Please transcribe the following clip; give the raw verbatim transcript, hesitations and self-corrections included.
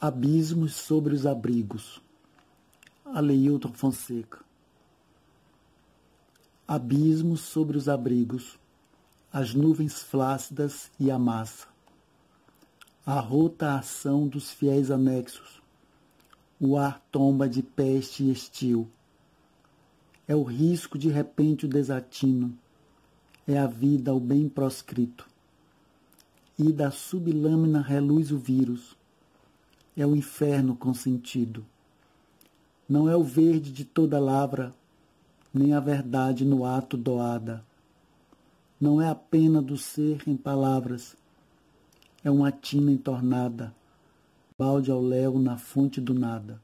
Abismos sobre os abrigos. Aleilton Fonseca. Abismos sobre os abrigos, as nuvens flácidas e a massa. A rota ação dos fiéis anexos. O ar tomba de peste e estio. É o risco de repente o desatino. É a vida o bem proscrito. E da sublâmina reluz o vírus. É o inferno consentido. Não é o verde de toda lavra, nem a verdade no ato doada. Não é a pena do ser em palavras, é uma tina entornada, balde ao léu na fonte do nada.